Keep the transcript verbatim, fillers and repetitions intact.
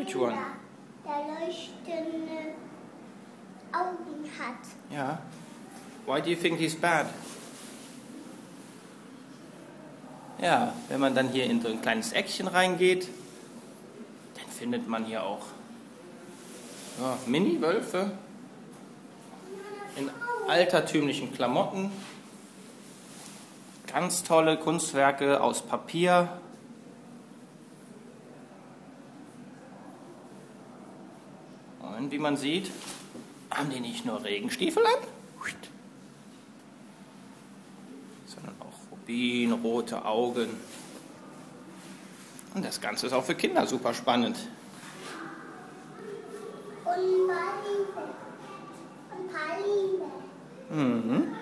Which one? Der leuchtende Augen hat. Ja. Why do you think he's bad? Ja, wenn man dann hier in so ein kleines Eckchen reingeht, dann findet man hier auch ja, Mini-Wölfe in altertümlichen Klamotten. Ganz tolle Kunstwerke aus Papier. Und wie man sieht, haben die nicht nur Regenstiefel an, sondern auch rubinrote Augen. Und das Ganze ist auch für Kinder super spannend. Und Praline. Und Praline. Mhm.